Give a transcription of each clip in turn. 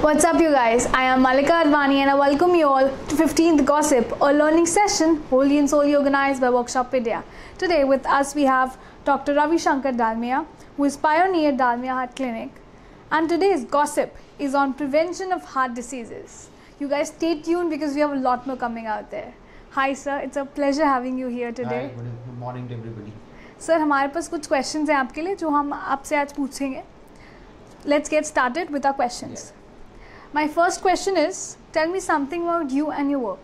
What's up you guys, I am Malika Advani and I welcome you all to 15th Gossip, a learning session wholly and solely organized by Workshoppedia. Today with us we have Dr. Ravi Shankar Dalmia, who is pioneer Dalmia Heart Clinic, and today's gossip is on prevention of heart diseases. You guys stay tuned because we have a lot more coming out there. Hi sir, it's a pleasure having you here today. Hi, good morning to everybody. Sir, हमारे पास कुछ questions हैं आपके लिए जो हम आपसे आज पूछेंगे. Let's get started with our questions. Yeah. My first question is, tell me something about you and your work.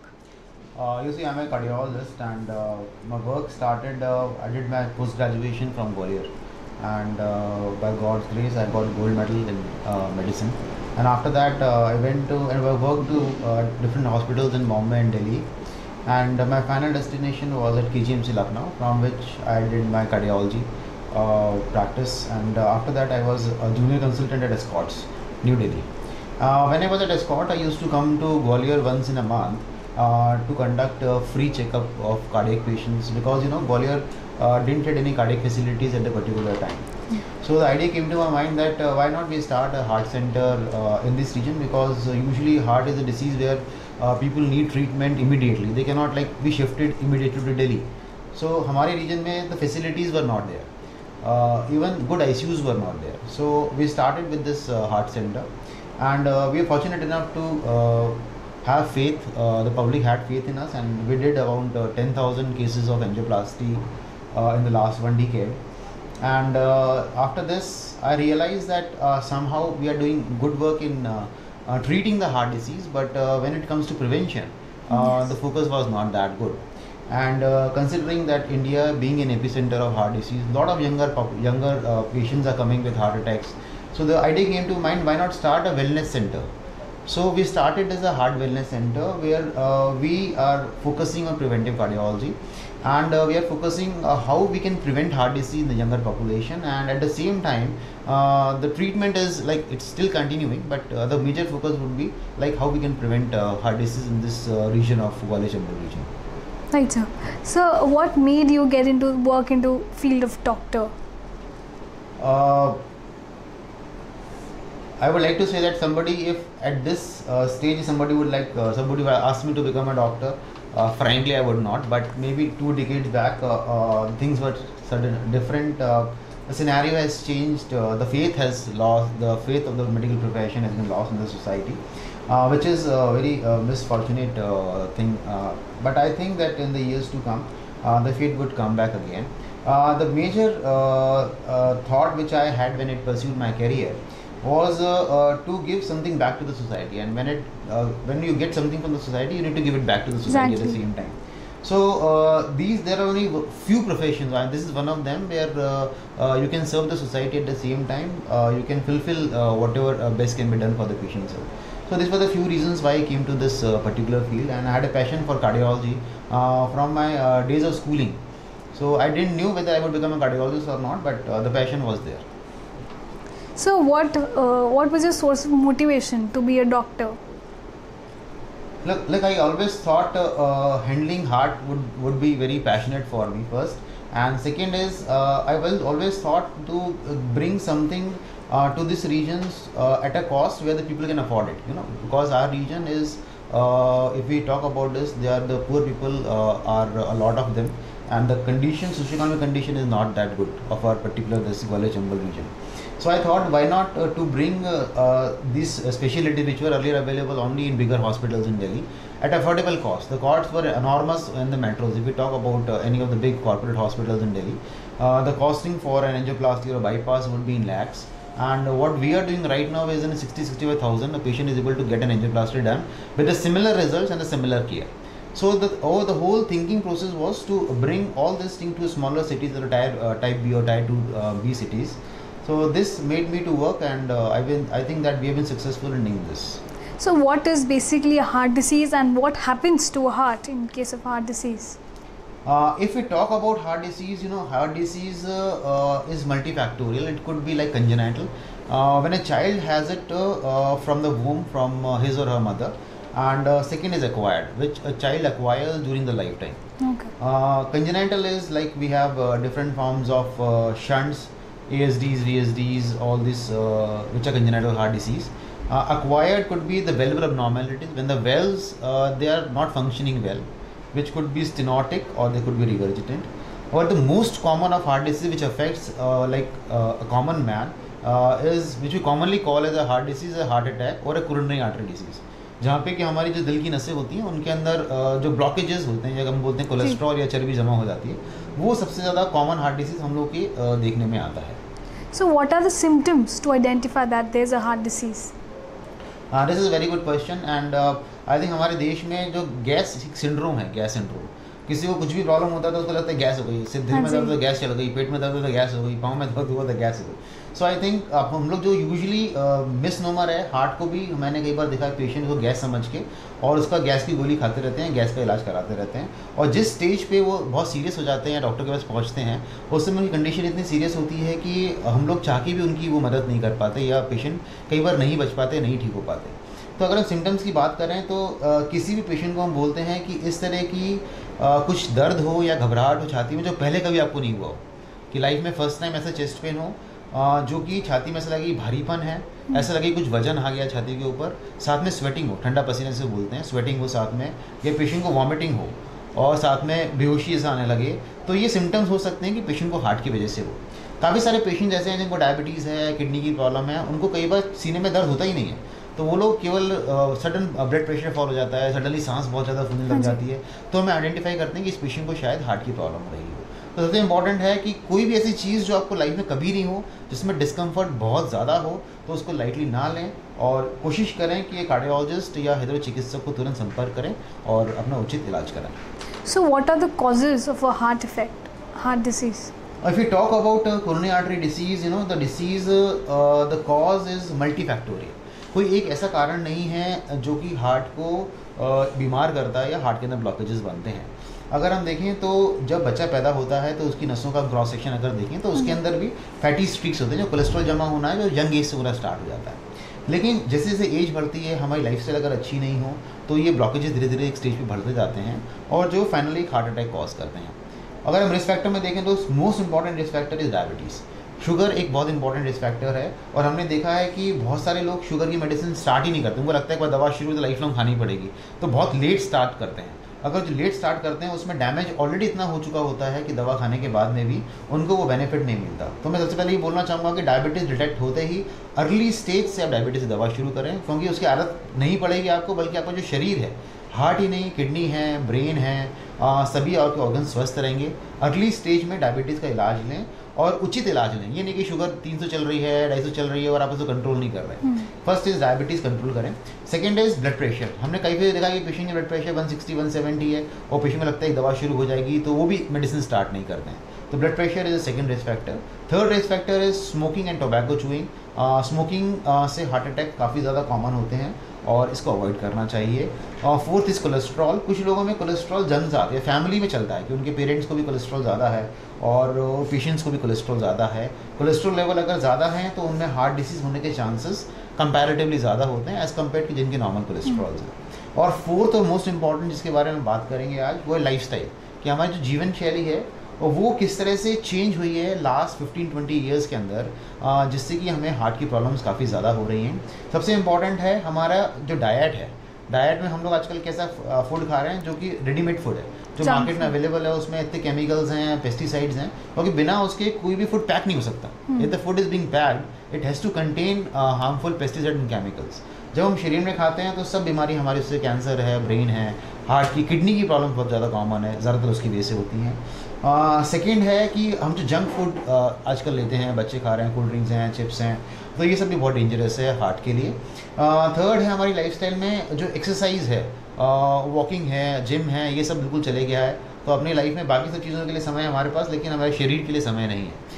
You see, I'm a cardiologist and my work started, I did my post-graduation from Gwalior, and by God's grace I got gold medal in medicine. And after that I went to and I worked to different hospitals in Bombay and Delhi, and my final destination was at KGMC Lucknow, from which I did my cardiology practice, and after that I was a junior consultant at Escorts, New Delhi. When I was at Escort, I used to come to Gwalior once in a month to conduct a free checkup of cardiac patients, because Gwalior didn't have any cardiac facilities at a particular time. So the idea came to my mind that why not we start a heart center in this region, because usually heart is a disease where people need treatment immediately. They cannot be shifted immediately to Delhi. So हमारे region में the facilities were not there. Even good ICUs were not there. So we started with this heart center. And we are fortunate enough to have faith, the public had faith in us, and we did around 10,000 cases of angioplasty in the last 1 decade. And after this, I realized that somehow we are doing good work in treating the heart disease, but when it comes to prevention, the focus was not that good. And considering that India being an epicenter of heart disease, a lot of younger patients are coming with heart attacks. So the idea came to mind, why not start a wellness center? So we started as a heart wellness center where we are focusing on preventive cardiology, and we are focusing how we can prevent heart disease in the younger population, and at the same time the treatment is it's still continuing, but the major focus would be how we can prevent heart disease in this region of Gwalior-Chambal region. Right sir. So what made you get into work into field of doctor? I would like to say that somebody, if at this stage somebody would somebody would ask me to become a doctor, frankly I would not. But maybe 2 decades back, things were different. The scenario has changed. The faith has lost. The faith of the medical profession has been lost in the society, which is a very misfortunate thing. But I think that in the years to come, the faith would come back again. The major thought which I had when I pursued my career was to give something back to the society, and when you get something from the society, you need to give it back to the society at the same time. So there are only few professions, and this is one of them, where you can serve the society at the same time. You can fulfill whatever best can be done for the patient. So these were the few reasons why I came to this particular field, and I had a passion for cardiology from my days of schooling. So I didn't know whether I would become a cardiologist or not, but the passion was there. So what was your source of motivation to be a doctor? Look, I always thought handling heart would be very passionate for me first, and second is I always thought to bring something to these regions at a cost where the people can afford it. Because our region is, if we talk about this, they are the poor people, are a lot of them, and the socio-economic condition is not that good of our particular this Gwalior-Chambal region. So I thought, why not to bring these specialties which were earlier available only in bigger hospitals in Delhi at affordable cost. The costs were enormous in the metros. If we talk about any of the big corporate hospitals in Delhi, the costing for an angioplasty or a bypass would be in lakhs. And what we are doing right now is in 60-65,000, a patient is able to get an angioplasty done with the similar results and the similar care. So the whole thinking process was to bring all this thing to smaller cities, or type B or type 2B cities. So this made me to work, and I think that we have been successful in doing this. So what is basically a heart disease, and what happens to a heart in case of heart disease? If we talk about heart disease, heart disease is multifactorial. It could be like congenital. When a child has it from the womb, from his or her mother, and second is acquired, which a child acquires during the lifetime. Okay. Congenital is we have different forms of shunts, ASDs, VSDs, all this which are congenital heart disease. Acquired could be the valvular abnormalities when the valves they are not functioning well, which could be stenotic or they could be regurgitant. Or the most common of heart disease which affects a common man is which we commonly call as a heart disease, a heart attack or a coronary artery disease. जहाँ पे कि हमारी जो दिल की नसें होती हैं उनके अंदर जो ब्लॉकेजेस होते हैं, या हम बोलते हैं कोलेस्ट्रॉल या चर्बी जमा हो जाती है, वो सबसे ज़्यादा कॉमन हार्ट डिसीज हम लोग के देखने में आता है. So what are the symptoms to identify that there is a heart disease? This is very good question and I think हमारे देश में जो गैस सिंड्रोम है, गैस सिंड्रोम, किसी को कुछ भी प्रॉब्लम होता है तो उसको लगता है गैस हो गई, सिर में दर्द तो गैस चल गई, पेट में दर्द हो तो गैस हो गई, पाँव में दर्द हुआ तो गैस हो गई. सो आई थिंक हम लोग जो यूजुअली मिसनोमर है हार्ट को भी, मैंने कई बार देखा है पेशेंट को गैस समझ के और उसका गैस की गोली खाते रहते हैं, गैस का इलाज कराते रहते हैं, और जिस स्टेज पे वो बहुत सीरियस हो जाते हैं, डॉक्टर के पास पहुंचते हैं, उस समय उनकी कंडीशन इतनी सीरियस होती है कि हम लोग चाह के भी उनकी वो मदद नहीं कर पाते, या पेशेंट कई बार नहीं बच पाते, नहीं ठीक हो पाते. तो अगर हम सिम्टम्स की बात करें तो किसी भी पेशेंट को हम बोलते हैं कि इस तरह की कुछ दर्द हो या घबराहट हो छाती में जो पहले कभी आपको नहीं हुआ हो, कि लाइफ में फर्स्ट टाइम ऐसा चेस्ट पेन हो, जो कि छाती में ऐसा लगे भारीपन है, ऐसा लगे कुछ वजन आ गया छाती के ऊपर, साथ में स्वेटिंग हो, ठंडा पसीने से बोलते हैं, स्वेटिंग हो साथ में, या पेशेंट को वॉमिटिंग हो और साथ में बेहोशी ऐसा आने लगे, तो ये सिम्टम्स हो सकते हैं कि पेशेंट को हार्ट की वजह से हो. काफ़ी सारे पेशेंट ऐसे हैं जिनको डायबिटीज़ है, किडनी की प्रॉब्लम है, उनको कई बार सीने में दर्द होता ही नहीं है, तो वो लोग केवल सडन ब्लड प्रेशर फॉल हो जाता है, सडनली सांस बहुत ज़्यादा फूलने लग जाती है, तो हमें आइडेंटिफाई करते हैं कि इस पेशेंट को शायद हार्ट की प्रॉब्लम हो रही हो. तो सबसे इंपॉर्टेंट है कि कोई भी ऐसी चीज़ जो आपको लाइफ में कभी नहीं हो, जिसमें डिस्कम्फर्ट बहुत ज़्यादा हो, तो उसको लाइटली ना लें और कोशिश करें कि एक कार्डियोलॉजिस्ट या हृदय चिकित्सक को तुरंत संपर्क करें और अपना उचित इलाज कराएं. So what are the causes of a heart effect, heart disease? If we talk about coronary artery disease, you know, the disease, the cause is multifactorial. कोई एक ऐसा कारण नहीं है जो कि हार्ट को बीमार करता है या हार्ट के अंदर ब्लॉकेजेस बनते हैं. अगर हम देखें तो जब बच्चा पैदा होता है तो उसकी नसों का क्रॉस सेक्शन अगर देखें तो उसके अंदर भी फैटी स्ट्रिक्स होते हैं, जो कोलेस्ट्रॉल जमा होना है जो यंग एज से पूरा स्टार्ट हो जाता है. लेकिन जैसे जैसे एज बढ़ती है, हमारी लाइफस्टाइल अगर अच्छी नहीं हो तो ये ब्लॉकेजेस धीरे धीरे एक स्टेज पे बढ़ते जाते हैं और जो फाइनली एक हार्ट अटैक कॉज करते हैं. अगर हम रिस्क फैक्टर में देखें तो most important risk factor is diabetes. Sugar एक बहुत इंपॉर्टेंट रिस्क फैक्टर है और हमने देखा है कि बहुत सारे लोग शुगर की मेडिसिन स्टार्ट ही नहीं करते. उनको लगता है कि दवा शुरू तो लाइफ लॉन्ग खानी पड़ेगी, तो बहुत लेट स्टार्ट करते हैं. अगर जो लेट स्टार्ट करते हैं उसमें डैमेज ऑलरेडी इतना हो चुका होता है कि दवा खाने के बाद में भी उनको वो बेनिफिट नहीं मिलता. तो मैं सबसे पहले ये बोलना चाहूँगा कि डायबिटीज़ डिटेक्ट होते ही अर्ली स्टेज से आप डायबिटीज़ की दवा शुरू करें, क्योंकि उसकी आदत नहीं पड़ेगी आपको, बल्कि आपका जो शरीर है, हार्ट ही नहीं, किडनी है, ब्रेन है, सभी आपके ऑर्गन स्वस्थ रहेंगे. अर्ली स्टेज में डायबिटीज़ का इलाज लें और उचित इलाज लें. ये नहीं कि शुगर 300 चल रही है, 250 चल रही है और आप उसको कंट्रोल नहीं कर रहे हैं. फर्स्ट इज डायबिटीज़ कंट्रोल करें. Second is blood pressure. हमने कई बार देखा कि पेशेंट का ब्लड प्रेशर 160 170 है और पेशेंट में लगता है कि दवा शुरू हो जाएगी, तो वो भी मेडिसिन स्टार्ट नहीं करते हैं. तो blood pressure is a second risk factor. Third risk factor is smoking and tobacco chewing. Smoking से हार्ट अटैक काफ़ी ज़्यादा कॉमन होते हैं और इसको अवॉइड करना चाहिए. Fourth is cholesterol. कुछ लोगों में कोलेस्ट्रॉल जन्म से आती है, फैमिली में चलता है कि उनके पेरेंट्स को भी कोलेस्ट्रॉल ज़्यादा है और पेशेंट्स को भी कोलेस्ट्रॉल ज़्यादा है. कोलेस्ट्रॉल लेवल अगर ज़्यादा है तो उनमें हार्ट डिसीज़ होने के चांसेस कंपैरेटिवली ज़्यादा होते हैं एज़ कम्पेयर टू जिनके नॉर्मल कोलेस्ट्रॉल्स हैं. और फोर्थ और मोस्ट इंपॉर्टेंट जिसके बारे में बात करेंगे आज, वो है लाइफस्टाइल, कि हमारी जो जीवन शैली है और वो किस तरह से चेंज हुई है लास्ट 15-20 ईयर्स के अंदर, जिससे कि हमें हार्ट की प्रॉब्लम्स काफ़ी ज़्यादा हो रही हैं. सबसे इम्पॉर्टेंट है हमारा जो डाइट है. डाइट में हम लोग आजकल कैसा फूड खा रहे हैं जो कि रेडीमेड फूड है, जो मार्केट में अवेलेबल है, उसमें इतने केमिकल्स हैं, पेस्टिसाइड्स हैं, क्योंकि बिना उसके कोई भी फूड पैक नहीं हो सकता. If the food is being packed it has to contain harmful pesticide and chemicals. जब हम शरीर में खाते हैं तो सब बीमारी हमारे, उससे कैंसर है, ब्रेन है, हार्ट की, किडनी की प्रॉब्लम बहुत ज़्यादा कॉमन है, ज़्यादातर उसकी वजह से होती हैं. सेकेंड है कि हम जो जंक फूड आजकल लेते हैं, बच्चे खा रहे हैं, कोल्ड ड्रिंक्स हैं, चिप्स हैं, तो ये सब भी बहुत डेंजरस है हार्ट के लिए. थर्ड है हमारी लाइफस्टाइल में जो एक्सरसाइज है, वॉकिंग है, जिम है, ये सब बिल्कुल चले गया है. तो अपनी लाइफ में बाकी सब चीज़ों के लिए समय है हमारे पास, लेकिन हमारे शरीर के लिए समय नहीं है.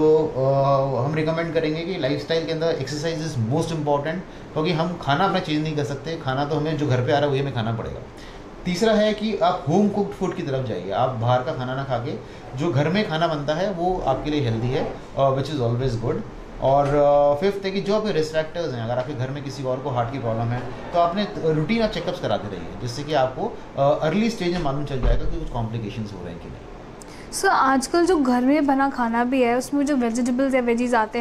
तो हम रिकमेंड करेंगे कि लाइफस्टाइल के अंदर एक्सरसाइज इज़ मोस्ट इम्पॉर्टेंट, क्योंकि हम खाना अपना चेंज नहीं कर सकते. खाना तो हमें जो घर पे आ रहा है वही हमें खाना पड़ेगा. तीसरा है कि आप होम कुक्ड फूड की तरफ जाइए. आप बाहर का खाना ना खा के जो घर में खाना बनता है वो आपके लिए हेल्दी है, विच इज़ ऑलवेज गुड. और फिफ्थ है कि जो आपके रिस्क फैक्टर्स हैं, अगर आपके घर में किसी और को हार्ट की प्रॉब्लम है तो आपने रूटीन आप चेकअप्स कराते रहिए, जिससे कि आपको अर्ली स्टेज में मालूम चल जाएगा कि कुछ कॉम्प्लिकेशंस हो रहे हैं कि नहीं. सर आजकल जो घर में बना खाना भी है उसमें जो वेजिटेबल्स या वेजीज आते हैं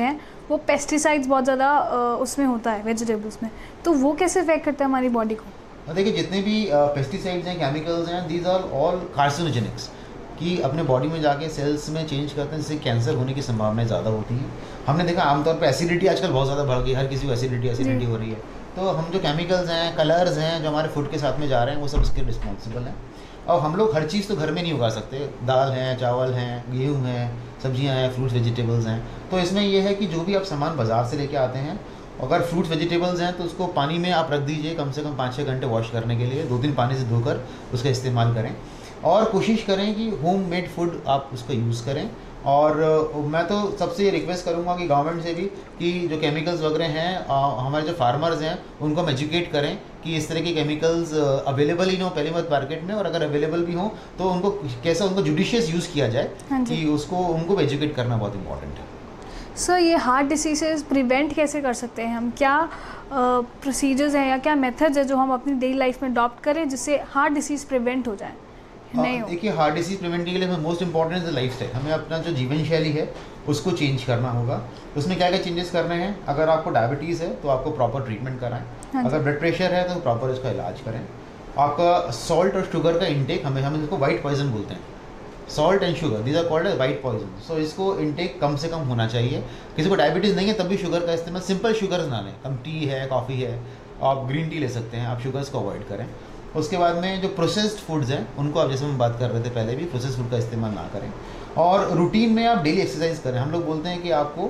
वो पेस्टिसाइड्स बहुत ज़्यादा उसमें होता है वेजिटेबल्स में, तो वो कैसे इफेक्ट करता है हमारी बॉडी को? देखिए जितने भी पेस्टिसाइड्स हैं, केमिकल्स हैं, दीज आर ऑल कार्सिनोजेनिक्स, कि अपने बॉडी में जाके सेल्स में चेंज करते हैं, जिससे कैंसर होने की संभावनाएं ज़्यादा होती हैं। हमने देखा आमतौर पे एसिडिटी आजकल बहुत ज़्यादा बढ़ गई, हर किसी को एसिडिटी हो रही है। तो हम जो केमिकल्स हैं, कलर्स हैं जो हमारे फूड के साथ में जा रहे हैं, वो सब इसके रिस्पॉन्सिबल हैं। और हम लोग हर चीज़ तो घर में नहीं उगा सकते, दाल हैं, चावल हैं, गेहूँ हैं, सब्जियाँ हैं, फ्रूट्स वेजिटेबल्स हैं। तो इसमें यह है कि जो भी आप सामान बाज़ार से लेके आते हैं, अगर फ्रूट्स वेजिटेबल्स हैं तो उसको पानी में आप रख दीजिए कम से कम 5-6 घंटे वॉश करने के लिए, 2-3 पानी से धोकर उसका इस्तेमाल करें। और कोशिश करें कि होम मेड फूड आप उसका यूज़ करें। और मैं तो सबसे ये रिक्वेस्ट करूँगा कि गवर्नमेंट से भी कि जो केमिकल्स वगैरह हैं, हमारे जो फार्मर्स हैं उनको हम एजुकेट करें कि इस तरह के केमिकल्स अवेलेबल ही ना हो पहली बात मार्केट में, और अगर अवेलेबल भी हो तो उनको कैसा उनको जुडिशियस यूज़ किया जाए, कि उसको उनको एजुकेट करना बहुत इंपॉर्टेंट है। सर ये हार्ट डिसीजेज प्रिवेंट कैसे कर सकते हैं हम? क्या प्रोसीजर्स हैं या क्या मेथड्स है जो हम अपनी डेली लाइफ में अडॉप्ट करें जिससे हार्ट डिसीज़ प्रिवेंट हो जाए? देखिए हार्ट डिसीज प्रिवेंट के लिए हमें मोस्ट इंपॉर्टेंट है लाइफ स्टाइल। हमें अपना जो जीवन शैली है उसको चेंज करना होगा। उसमें क्या क्या चेंजेस करने हैं? अगर आपको डायबिटीज़ है तो आपको प्रॉपर ट्रीटमेंट कराएं। अगर ब्लड प्रेशर है तो प्रॉपर इसका इलाज करें। आपका सॉल्ट और शुगर का इंटेक, हमें इसको वाइट पॉइजन बोलते हैं, salt and sugar, these are called as white poison. So इसको इंटेक कम से कम होना चाहिए। किसी को डायबिटीज़ नहीं है तब भी शुगर का इस्तेमाल, सिंपल शुगर्स ना लें, हम टी है, कॉफ़ी है, आप ग्रीन टी ले सकते हैं, आप शुगर्स को अवॉइड करें। उसके बाद में जो प्रोसेस्ड फूड्स हैं उनको आप, जैसे हम बात कर रहे थे पहले भी, प्रोसेस्ड फूड का इस्तेमाल ना करें। और रूटीन में आप डेली एक्सरसाइज करें। हम लोग बोलते हैं कि आपको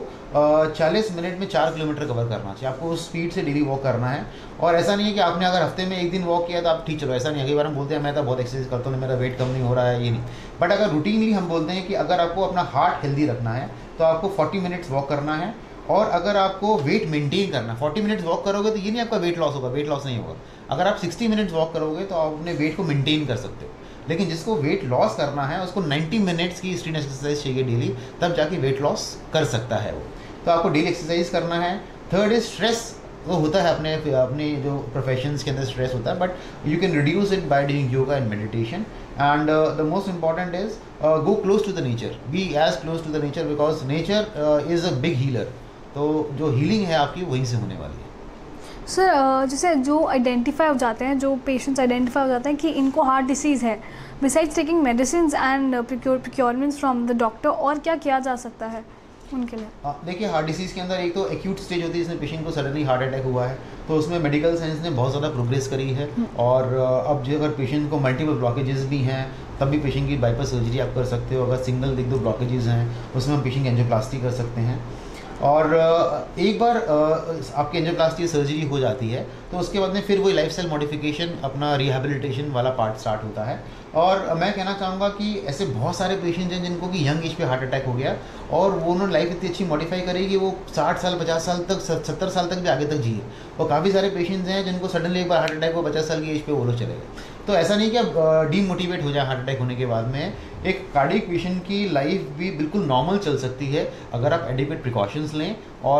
40 मिनट में 4 किलोमीटर कवर करना चाहिए, आपको उस स्पीड से डेली वॉक करना है। और ऐसा नहीं है कि आपने अगर हफ्ते में एक दिन वॉक किया तो आप ठीक चलो, ऐसा नहीं है। कई बार हम बोलते हैं मैं तो बहुत एक्सरसाइज करता हूँ, मेरा वेट कम नहीं हो रहा है, ये नहीं। बट अगर रूटीनली हम बोलते हैं कि अगर आपको अपना हार्ट हेल्दी रखना है तो आपको 40 मिनट्स वॉक करना है। और अगर आपको वेट मेंटेन करना, 40 मिनट्स वॉक करोगे तो ये नहीं आपका वेट लॉस होगा, वेट लॉस नहीं होगा। अगर आप 60 मिनट्स वॉक करोगे तो आप अपने वेट को मेंटेन कर सकते हो। लेकिन जिसको वेट लॉस करना है उसको 90 मिनट्स की स्ट्रेन एक्सरसाइज चाहिए डेली, तब जाके वेट लॉस कर सकता है वो। तो आपको डेली एक्सरसाइज करना है। Third is stress. वो होता है अपने जो प्रोफेशंस के अंदर स्ट्रेस होता है, but you can reduce it by doing yoga and meditation. And the most important is go close to the nature, be as close to the nature, because nature is a big healer. तो जो healing है आपकी वहीं से होने वाली है। Sir जैसे जो आइडेंटिफाई हो जाते हैं, जो पेशेंट्स आइडेंटिफाई हो जाते हैं कि इनको हार्ट डिसीज़ है, besides taking medicine and procurements from the doctor, और क्या किया जा सकता है उनके लिए? देखिए हार्ट डिसीज़ के अंदर एक तो एक्यूट स्टेज होती है जिसमें पेशेंट को सडनली हार्ट अटैक हुआ है, तो उसमें मेडिकल साइंस ने बहुत ज़्यादा प्रोग्रेस करी है। और अब जो अगर पेशेंट को मल्टीपल ब्लॉकेजेस भी हैं तब भी पेशेंट की बाईपास सर्जरी आप कर सकते हो। अगर सिंगल एक दो ब्लॉकेजेस हैं उसमें हम पेशेंट की एंजियोप्लास्टी कर सकते हैं। और एक बार आपकी एंजियोप्लास्टी सर्जरी हो जाती है तो उसके बाद में फिर वही लाइफस्टाइल मॉडिफिकेशन, अपना रिहैबिलिटेशन वाला पार्ट स्टार्ट होता है। और मैं कहना चाहूँगा कि ऐसे बहुत सारे पेशेंट्स हैं जिनको कि यंग एज पे हार्ट अटैक हो गया और वो उन्होंने लाइफ इतनी अच्छी मॉडिफाई करी कि वो 60 साल 50 साल तक 70 साल तक भी आगे तक जिए। और काफ़ी सारे पेशेंट्स हैं जिनको सडनली एक बार हार्ट अटैक हो 50 साल की एज पे वो लोग चले गए। तो ऐसा नहीं कि आप डीमोटिवेट हो जाए हार्ट अटैक होने के बाद में। एक कार्डियक पेशेंट की लाइफ भी बिल्कुल नॉर्मल चल सकती है अगर आप एडिक्वेट प्रिकॉशंस लें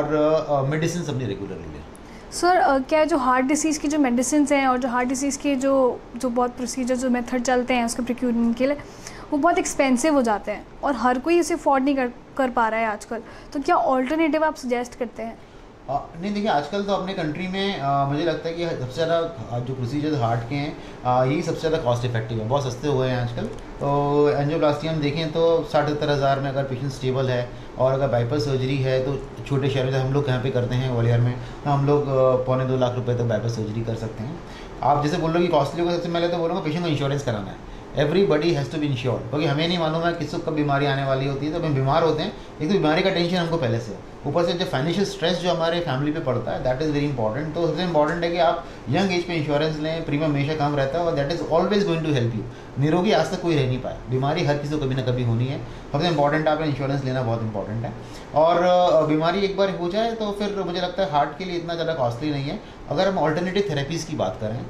और मेडिसिन अपनी रेगुलरली लें। सर क्या जो हार्ट डिसीज़ की जो मेडिसिन हैं और जो हार्ट डिसीज़ के जो बहुत प्रोसीजर जो मेथड चलते हैं उसके प्रोक्योरमेंट के लिए, वो बहुत एक्सपेंसिव हो जाते हैं और हर कोई उसे अफोर्ड नहीं कर पा रहा है आजकल, तो क्या ऑल्टरनेटिव आप सजेस्ट करते हैं? नहीं देखिए आजकल तो अपने कंट्री में मुझे लगता है कि सबसे ज़्यादा जो प्रोसीजर्स हार्ट के हैं यही सबसे ज़्यादा कॉस्ट इफेक्टिव है, बहुत सस्ते हुए हैं आजकल। तो एंजियोप्लास्टी हम देखें तो 60-70 हज़ार में अगर पेशेंट स्टेबल है, और अगर बाईपास सर्जरी है तो छोटे शहरों में हम लोग यहाँ पे करते हैं ग्वालियर में, तो हम लोग 2.25 लाख रुपए तक बाईपास सर्जरी कर सकते हैं। आप जैसे बोल रहे हो कि कॉस्टली होगा, सबसे पहले तो बोलूँगा पेशेंट को इंश्योरेंस कराना है। Everybody has to be insured, क्योंकि हमें नहीं मालूम है किसको कब बीमारी आने वाली होती है। तो हम बीमार होते हैं, एक तो बीमारी का टेंशन हमको पहले से, ऊपर से जो फाइनेंशियल स्ट्रेस जो हमारे फैमिली पे पड़ता है दैट इज़ वेरी इंपॉर्टेंट। तो सबसे इंपॉर्टेंट है कि आप यंग एज पे इंश्योरेंस लें, प्रीमियम हमेशा कम रहता है और that is always going to help you. निरोगी आज तक कोई रह नहीं पाया, बीमारी हर किसी को कभी ना कभी होनी है। सबसे इंपॉर्टेंट आपका इंश्योरेंस लेना बहुत इंपॉर्टेंट है। और बीमारी एक बार हो जाए तो फिर मुझे लगता है हार्ट के लिए इतना ज़्यादा कॉस्टली नहीं है। अगर हम ऑल्टरनेटिव थेरेपीज़ की बात करें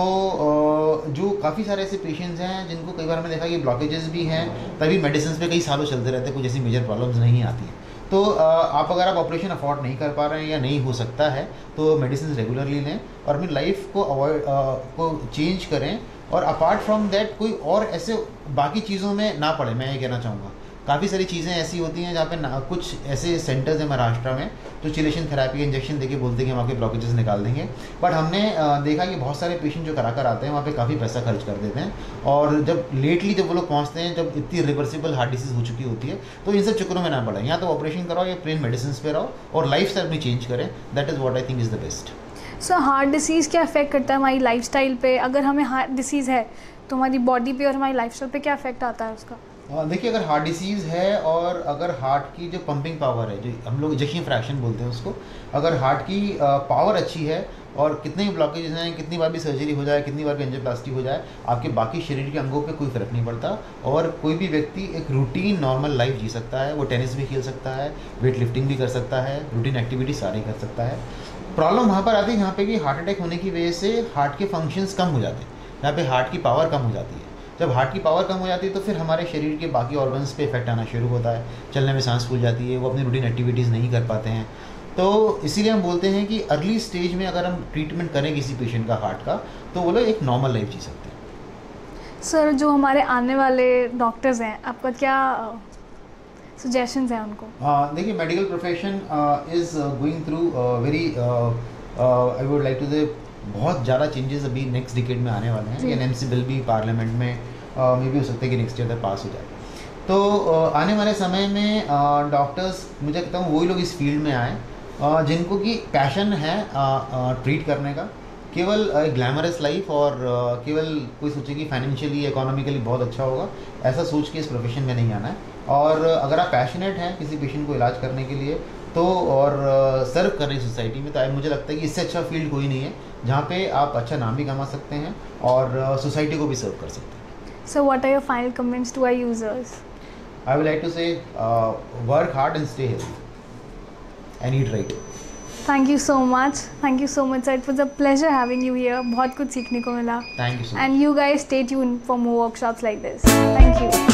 तो जो काफ़ी सारे ऐसे पेशेंट्स हैं जिनको कई बार हमने देखा कि ब्लॉकेजेस भी हैं, तभी मेडिसिन पे कई सालों चलते रहते हैं, कुछ ऐसी मेजर प्रॉब्लम्स नहीं आती हैं। तो अगर आप ऑपरेशन अफोर्ड नहीं कर पा रहे हैं या नहीं हो सकता है तो मेडिसिन रेगुलरली लें और अपनी लाइफ को को चेंज करें। और अपार्ट फ्रॉम दैट कोई और ऐसे बाकी चीज़ों में ना पड़े, मैं ये कहना चाहूँगा काफ़ी सारी चीज़ें ऐसी होती हैं जहाँ पे ना कुछ ऐसे सेंटर्स हैं महाराष्ट्र में जो चिलेशन थेरेपी इंजेक्शन देके बोलते हैं कि हम आपके ब्लॉकेजेस निकाल देंगे, बट हमने देखा कि बहुत सारे पेशेंट जो करा कर आते हैं वहाँ पे काफ़ी पैसा खर्च कर देते हैं, और जब जब वो लोग पहुँचते हैं, जब इतनी रिवर्सिबल हार्ट डिसीज़ हो चुकी होती है, तो इन सब चक्करों में ना पड़े, यहाँ तो ऑपरेशन कराओ या प्लेन मेडिसिन पे रहो और लाइफ स्टाइल भी चेंज करें। That is what I think is the best. So heart disease क्या अफेक्ट करता है हमारी लाइफस्टाइल पे? अगर हमें हार्ट डिसीज़ है तो हमारी बॉडी पे और हमारी लाइफस्टाइल पे क्या अफेक्ट आता है उसका? देखिए, अगर हार्ट डिसीज़ है और अगर हार्ट की जो पंपिंग पावर है, जो हम लोग इजेक्शन फ्रैक्शन बोलते हैं उसको, अगर हार्ट की पावर अच्छी है और कितने भी ब्लॉकेजेस हैं, कितनी बार भी सर्जरी हो जाए, कितनी बार भी एंजियोप्लास्टी हो जाए, आपके बाकी शरीर के अंगों पे कोई फ़र्क नहीं पड़ता, और कोई भी व्यक्ति एक रूटीन नॉर्मल लाइफ जी सकता है। वो टेनिस भी खेल सकता है, वेट लिफ्टिंग भी कर सकता है, रूटीन एक्टिविटी सारी कर सकता है। प्रॉब्लम वहाँ पर आती है जहाँ पे कि हार्ट अटैक होने की वजह से हार्ट के फंक्शंस कम हो जाते हैं, जहाँ पे हार्ट की पावर कम हो जाती है। जब हार्ट की पावर कम हो जाती है तो फिर हमारे शरीर के बाकी ऑर्गन्स पे इफेक्ट आना शुरू होता है, चलने में सांस फूल जाती है, वो अपनी रूटीन एक्टिविटीज़ नहीं कर पाते हैं। तो इसीलिए हम बोलते हैं कि अर्ली स्टेज में अगर हम ट्रीटमेंट करें किसी पेशेंट का हार्ट का, तो वो लोग एक नॉर्मल लाइफ जी सकते हैं। सर, जो हमारे आने वाले डॉक्टर्स हैं, आपका क्या सजेशंस हैं उनको? देखिए, medical profession is going through very, I would like to say, बहुत ज़्यादा चेंजेस अभी नेक्स्ट डिकेड में आने वाले हैं। एनएमसी बिल भी पार्लियामेंट में मे भी हो सकता है कि नेक्स्ट ईयर तक पास हो जाए। तो आने वाले समय में डॉक्टर्स, मुझे कहता हूँ वही लोग इस फील्ड में आए जिनको कि पैशन है ट्रीट करने का, केवल एक ग्लैमरस लाइफ, और केवल कोई सोचे कि फाइनेंशियली इकोनॉमिकली बहुत अच्छा होगा, ऐसा सोच के इस प्रोफेशन में नहीं आना है। और अगर आप पैशनेट हैं किसी पेशेंट को इलाज करने के लिए तो, और सर्व कर रही सोसाइटी में, तो मुझे लगता है कि इससे अच्छा फील्ड कोई नहीं है जहाँ पे आप अच्छा नाम भी कमा सकते हैं और सोसाइटी को भी सर्व कर सकते हैं। So what are your final comments to our users? I would like to say, work hard and stay healthy and eat right. Thank you so much. Thank you so much, sir. It was a pleasure having you here. बहुत कुछ सीखने को मिला. Thank you so much. And you guys stay tuned for more workshops like this. Thank you.